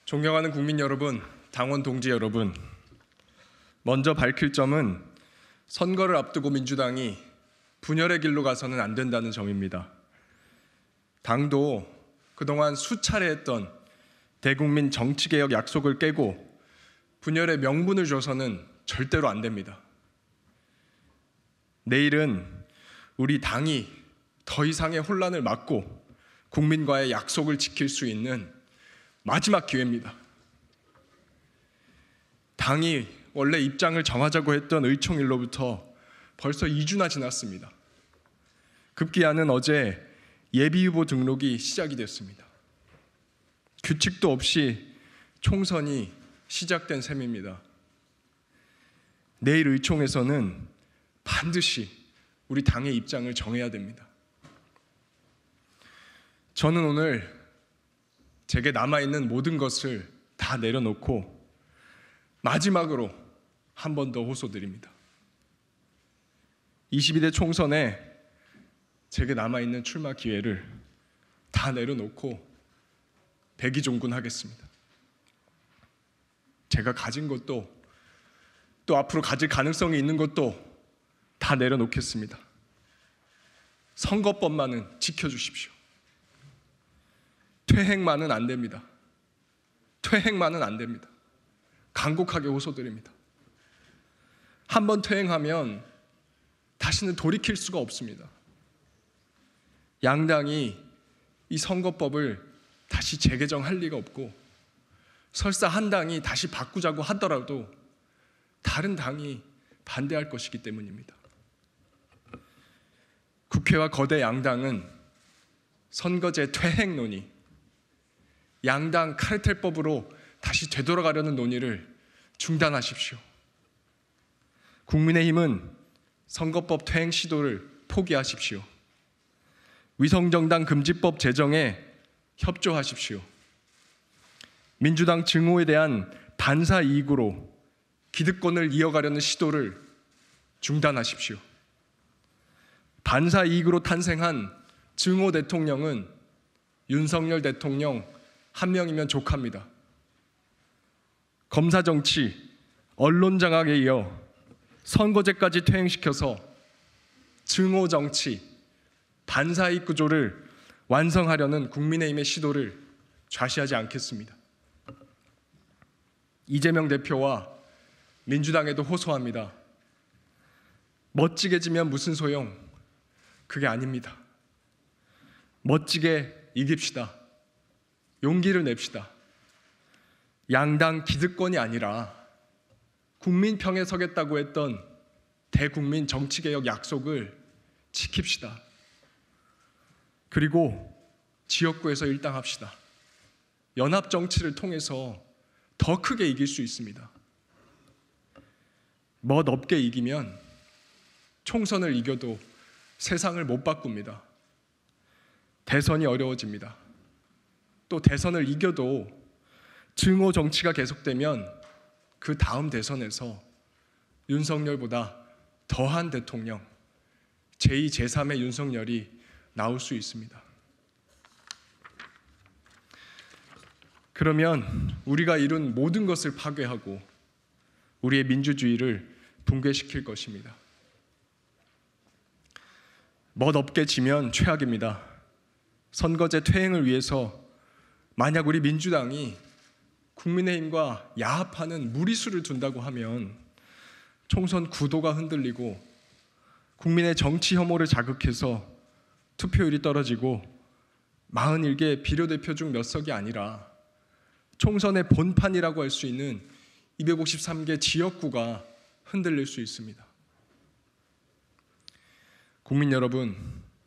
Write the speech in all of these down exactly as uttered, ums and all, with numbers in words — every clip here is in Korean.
존경하는 국민 여러분, 당원 동지 여러분, 먼저 밝힐 점은 선거를 앞두고 민주당이 분열의 길로 가서는 안 된다는 점입니다. 당도 그동안 수차례 했던 대국민 정치개혁 약속을 깨고 분열의 명분을 줘서는 절대로 안 됩니다. 내일은 우리 당이 더 이상의 혼란을 막고 국민과의 약속을 지킬 수 있는 마지막 기회입니다. 당이 원래 입장을 정하자고 했던 의총일로부터 벌써 이 주나 지났습니다. 급기야는 어제 예비후보 등록이 시작이 됐습니다. 규칙도 없이 총선이 시작된 셈입니다. 내일 의총에서는 반드시 우리 당의 입장을 정해야 됩니다. 저는 오늘 제게 남아있는 모든 것을 다 내려놓고 마지막으로 한 번 더 호소드립니다. 이십이 대 총선에 제게 남아있는 출마 기회를 다 내려놓고 백의종군하겠습니다. 제가 가진 것도 또 앞으로 가질 가능성이 있는 것도 다 내려놓겠습니다. 선거법만은 지켜주십시오. 퇴행만은 안 됩니다. 퇴행만은 안 됩니다. 간곡하게 호소드립니다. 한번 퇴행하면 다시는 돌이킬 수가 없습니다. 양당이 이 선거법을 다시 재개정할 리가 없고 설사 한 당이 다시 바꾸자고 하더라도 다른 당이 반대할 것이기 때문입니다. 국회와 거대 양당은 선거제 퇴행 논의, 양당 카르텔법으로 다시 되돌아가려는 논의를 중단하십시오. 국민의힘은 선거법 퇴행 시도를 포기하십시오. 위성정당 금지법 제정에 협조하십시오. 민주당 증오에 대한 반사 이익으로 기득권을 이어가려는 시도를 중단하십시오. 반사 이익으로 탄생한 증오 대통령은 윤석열 대통령 한 명이면 족합니다. 검사 정치, 언론 장악에 이어 선거제까지 퇴행시켜서 증오 정치, 반사이익 구조를 완성하려는 국민의힘의 시도를 좌시하지 않겠습니다. 이재명 대표와 민주당에도 호소합니다. 멋지게 지면 무슨 소용? 그게 아닙니다. 멋지게 이깁시다. 용기를 냅시다. 양당 기득권이 아니라 국민 편에 서겠다고 했던 대국민 정치개혁 약속을 지킵시다. 그리고 지역구에서 일당합시다. 연합 정치를 통해서 더 크게 이길 수 있습니다. 멋없게 이기면 총선을 이겨도 세상을 못 바꿉니다. 대선이 어려워집니다. 또 대선을 이겨도 증오 정치가 계속되면 그 다음 대선에서 윤석열보다 더한 대통령, 제이, 제삼의 윤석열이 나올 수 있습니다. 그러면 우리가 이룬 모든 것을 파괴하고 우리의 민주주의를 붕괴시킬 것입니다. 멋없게 지면 최악입니다. 선거제 퇴행을 위해서 만약 우리 민주당이 국민의힘과 야합하는 무리수를 둔다고 하면 총선 구도가 흔들리고 국민의 정치 혐오를 자극해서 투표율이 떨어지고 사십일 개 비례대표 중 몇 석이 아니라 총선의 본판이라고 할 수 있는 이백오십삼 개 지역구가 흔들릴 수 있습니다. 국민 여러분,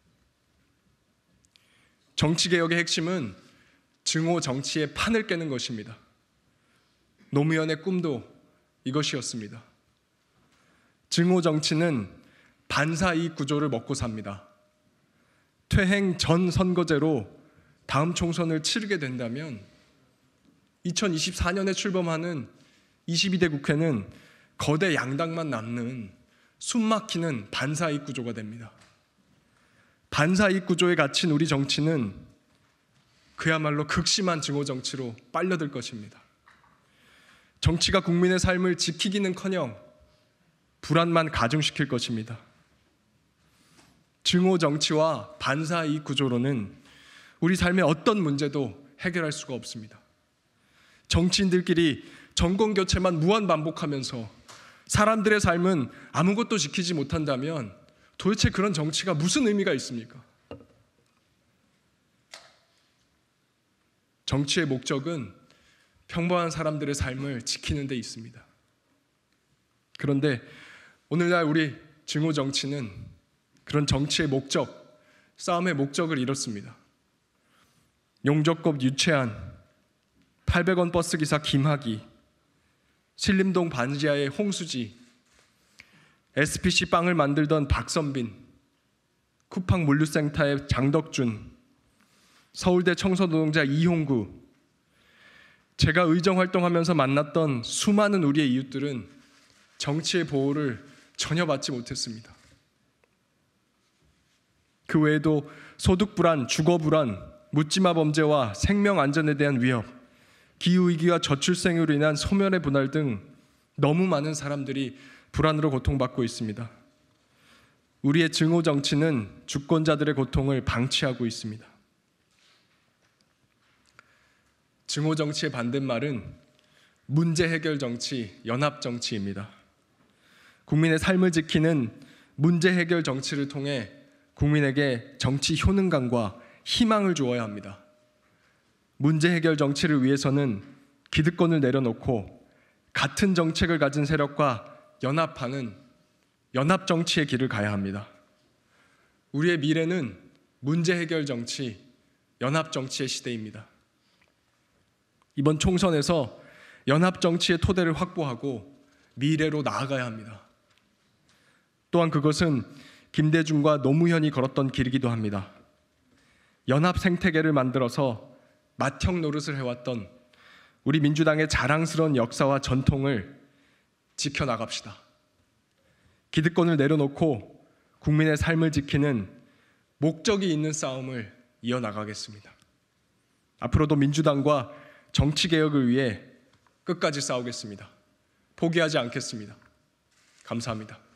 정치개혁의 핵심은 증오 정치의 판을 깨는 것입니다. 노무현의 꿈도 이것이었습니다. 증오 정치는 반사이익 구조를 먹고 삽니다. 퇴행 전 선거제로 다음 총선을 치르게 된다면 이천이십사 년에 출범하는 이십이 대 국회는 거대 양당만 남는 숨막히는 반사이익 구조가 됩니다. 반사이익 구조에 갇힌 우리 정치는 그야말로 극심한 증오 정치로 빨려들 것입니다. 정치가 국민의 삶을 지키기는커녕 불안만 가중시킬 것입니다. 증오 정치와 반사이익 구조로는 우리 삶의 어떤 문제도 해결할 수가 없습니다. 정치인들끼리 정권 교체만 무한 반복하면서 사람들의 삶은 아무것도 지키지 못한다면 도대체 그런 정치가 무슨 의미가 있습니까? 정치의 목적은 평범한 사람들의 삶을 지키는 데 있습니다. 그런데 오늘날 우리 증오 정치는 그런 정치의 목적, 싸움의 목적을 잃었습니다. 용적곱 유채한, 팔백 원 버스기사 김학의, 신림동 반지하의 홍수지, 에스피씨 빵을 만들던 박선빈, 쿠팡 물류센터의 장덕준, 서울대 청소노동자 이홍구, 제가 의정활동하면서 만났던 수많은 우리의 이웃들은 정치의 보호를 전혀 받지 못했습니다. 그 외에도 소득불안, 주거불안, 묻지마 범죄와 생명안전에 대한 위협, 기후위기와 저출생으로 인한 소멸의 분할 등 너무 많은 사람들이 불안으로 고통받고 있습니다. 우리의 증오 정치는 주권자들의 고통을 방치하고 있습니다. 증오 정치의 반대말은 문제 해결 정치, 연합 정치입니다. 국민의 삶을 지키는 문제 해결 정치를 통해 국민에게 정치 효능감과 희망을 주어야 합니다. 문제 해결 정치를 위해서는 기득권을 내려놓고 같은 정책을 가진 세력과 연합하는 연합 정치의 길을 가야 합니다. 우리의 미래는 문제 해결 정치, 연합 정치의 시대입니다. 이번 총선에서 연합 정치의 토대를 확보하고 미래로 나아가야 합니다. 또한 그것은 김대중과 노무현이 걸었던 길이기도 합니다. 연합 생태계를 만들어서 맏형 노릇을 해왔던 우리 민주당의 자랑스러운 역사와 전통을 지켜나갑시다. 기득권을 내려놓고 국민의 삶을 지키는 목적이 있는 싸움을 이어나가겠습니다. 앞으로도 민주당과 정치개혁을 위해 끝까지 싸우겠습니다. 포기하지 않겠습니다. 감사합니다.